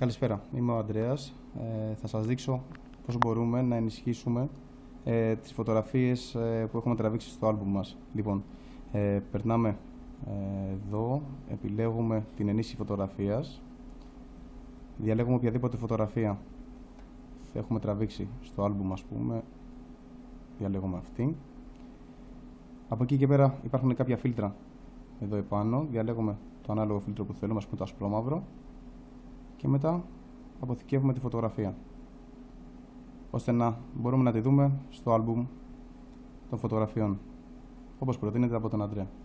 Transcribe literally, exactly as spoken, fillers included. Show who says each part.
Speaker 1: Καλησπέρα, είμαι ο Ανδρέας. Ε, θα σας δείξω πώς μπορούμε να ενισχύσουμε ε, τις φωτογραφίες ε, που έχουμε τραβήξει στο άλμπουμ μας. Λοιπόν, ε, περνάμε ε, εδώ, επιλέγουμε την ενίσχυση φωτογραφίας, διαλέγουμε οποιαδήποτε φωτογραφία θα έχουμε τραβήξει στο άλμπουμ, ας πούμε, διαλέγουμε αυτή. Από εκεί και πέρα υπάρχουν κάποια φίλτρα εδώ επάνω, διαλέγουμε το ανάλογο φίλτρο που θέλουμε, ας πούμε το ασπρόμαυρο, και μετά αποθηκεύουμε τη φωτογραφία ώστε να μπορούμε να τη δούμε στο άλμπουμ των φωτογραφιών, όπως προτείνεται από τον Ανδρέα.